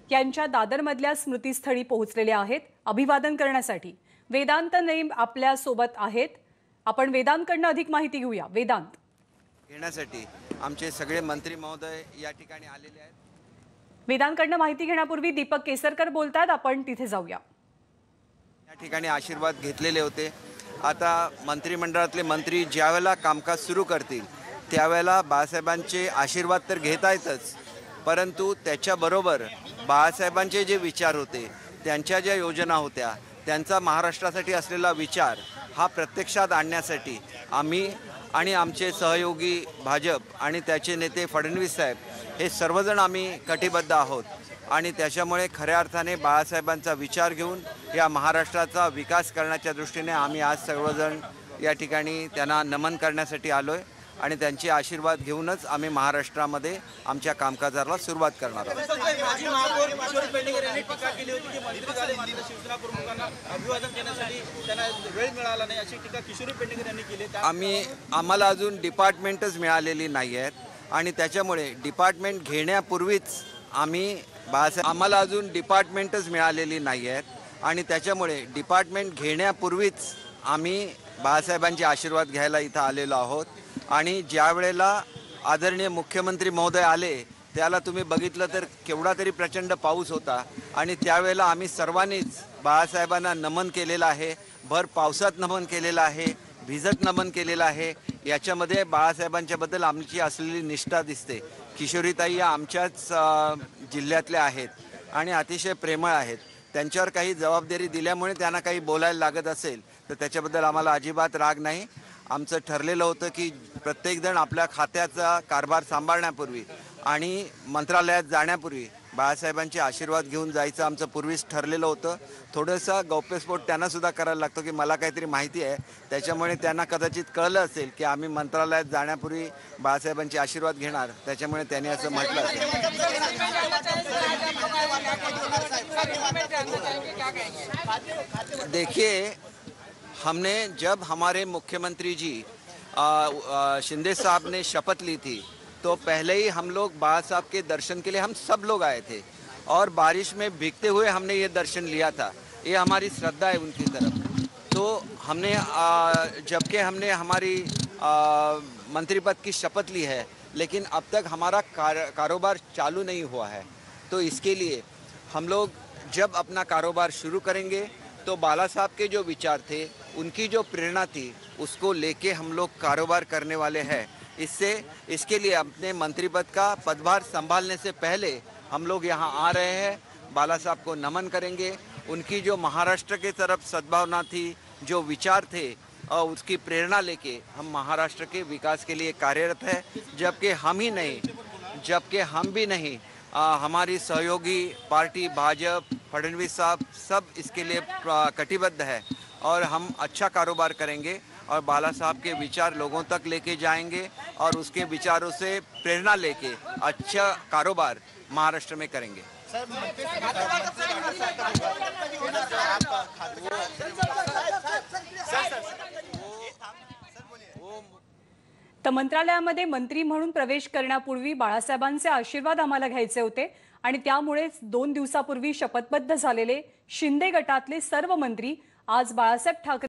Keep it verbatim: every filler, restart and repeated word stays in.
यांच्या दादरमधल्या स्मृतीस्थळी पोहोचलेले आहेत अभिवादन करण्यासाठी। वेदांत नेम आपल्या सोबत आहेत। आपण वेदांतकडून अधिक माहिती घेऊया। वेदांत, घेण्यासाठी आमचे सगळे मंत्री महोदय या ठिकाणी आलेले आहेत। वेदांतकडून माहिती घेण्यापूर्वी दीपक केसरकर बोलतात, आपण तिथे जाऊया। या ठिकाणी आशीर्वाद घेतलेले होते। आता मंत्रिमंडळातले मंत्री ज्यावेळेला कामकाज सुरू करतील त्यावेळेला बाळासाहेबांचे आशीर्वाद तर घेता येतच, परंतु त्याच्याबरोबर बाळासाहेबांचे जे विचार होते, त्यांच्या ज्या योजना होत्या, त्यांचा महाराष्ट्रासाठी असलेला विचार हा प्रत्यक्षात आणण्यासाठी आम्ही आणि आमचे सहयोगी भाजप आणि त्याचे नेते फडणवीस साहेब हे सर्वजण आम्ही कटिबद्ध आहोत। आणि त्याच्यामुळे खऱ्या अर्थाने बाळासाहेबांचा विचार घेऊन या महाराष्ट्राचा विकास करण्याच्या दृष्टीने आम्ही आज सर्वजण या ठिकाणी त्यांना नमन करण्यासाठी आलो आहे आणि त्यांचे आशीर्वाद घेऊनच आम्ही महाराष्ट्रामध्ये आमच्या कामकाजाला सुरुवात करणार आहोत। आम्ही आम्हाला अजून डिपार्टमेंटच मिळालेली नाही आहेत आणि त्याच्यामुळे डिपार्टमेंट घेण्यापूर्वीच आम्ही बाळासाहेब आम्हाला अजून डिपार्टमेंटच मिळालेली नाही आहेत आणि त्याच्यामुळे डिपार्टमेंट घेण्यापूर्वीच आम्ही बाळासाहेबांचे आशीर्वाद घ्यायला इथं आलेलो आहोत। आणि ज्या वेळेला आदरणीय मुख्यमंत्री महोदय आले त्याला तुम्ही बघितलं तर केवढा तरी प्रचंड पाऊस होता आणि त्यावेळेला आम्ही सर्वांनीच बाळासाहेबांना नमन केलेलं आहे, भर पावसात नमन केलेलं आहे, भिजत नमन केलेलं आहे। याच्यामध्ये बाळासाहेबांच्याबद्दल आमची असलेली निष्ठा दिसते। किशोरीताई या आमच्याच जिल्ह्यातल्या आहेत आणि अतिशय प्रेमळ आहेत। त्यांच्यावर काही जबाबदारी दिल्यामुळे त्यांना काही बोलायला लागत असेल तर त्याच्याबद्दल आम्हाला अजिबात राग नाही। आमचं ठरलेलं होतं की प्रत्येकजण आपल्या खात्याचा कारभार सांभाळण्यापूर्वी आणि मंत्रालयात जाण्यापूर्वी बाळासाहेबांचे आशीर्वाद घेऊन जायचं आमचं पूर्वीच ठरलेलं होतं। थोडंसं गौप्यस्फोट त्यांनासुद्धा करायला लागतो की मला काहीतरी माहिती आहे, त्याच्यामुळे त्यांना कदाचित कळलं असेल की आम्ही मंत्रालयात जाण्यापूर्वी बाळासाहेबांचे आशीर्वाद घेणार, त्याच्यामुळे त्यांनी असं म्हटलं असेल। देखिए, हमने जब हमारे मुख्यमंत्री जी आ, आ, शिंदे साहब ने शपथ ली थी तो पहले ही हम लोग बाबा साहब के दर्शन के लिए हम सब लोग आए थे और बारिश में भीगते हुए हमने ये दर्शन लिया था। ये हमारी श्रद्धा है उनकी तरफ। तो हमने जबकि हमने हमारी आ, मंत्री पद की शपथ ली है लेकिन अब तक हमारा कार, कारोबार चालू नहीं हुआ है, तो इसके लिए हम लोग जब अपना कारोबार शुरू करेंगे तो बाला साहब के जो विचार थे, उनकी जो प्रेरणा थी, उसको लेके हम लोग कारोबार करने वाले हैं। इससे इसके लिए अपने मंत्री पद का पदभार संभालने से पहले हम लोग यहाँ आ रहे हैं, बाला साहब को नमन करेंगे। उनकी जो महाराष्ट्र की तरफ सद्भावना थी, जो विचार थे, और उसकी प्रेरणा लेके हम महाराष्ट्र के विकास के लिए कार्यरत है। जबकि हम ही नहीं जबकि हम भी नहीं आ, हमारी सहयोगी पार्टी भाजपा फडणवीस साहब सब इसके लिए कटिबद्ध है और हम अच्छा कारोबार करेंगे और बाला साहब के विचार लोगों तक लेके जाएंगे और उसके विचारों से प्रेरणा लेके अच्छा कारोबार महाराष्ट्र में करेंगे। तर मंत्रालयामध्ये मंत्री म्हणून प्रवेश करण्यापूर्वी बाळासाहेबांचे आशीर्वाद आम्हाला घ्यायचे होते आणि त्यामुळेच दोन दिवसापूर्वी शपथबद्ध झालेले शिंदे गटातले सर्व मंत्री आज बाळासाहेब ठाकरे